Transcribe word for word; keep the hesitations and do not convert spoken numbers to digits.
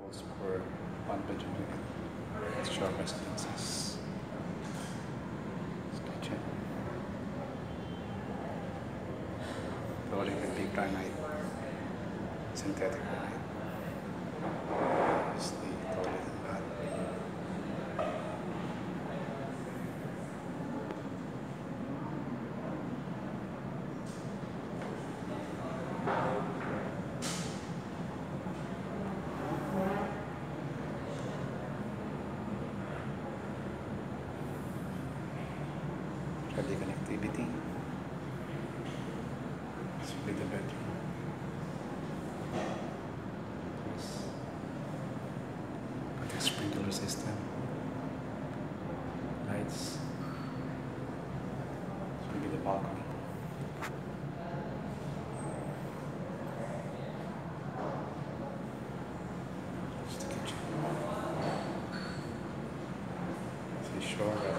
For one bedroom unit. It's short residences. Kitchen. Flooring will be granite. Synthetic granite. It's the toilet and bath. Ready connectivity. This will be the bedroom. Yes. Got a sprinkler system. Lights. This will be the balcony. It's the kitchen. It's a short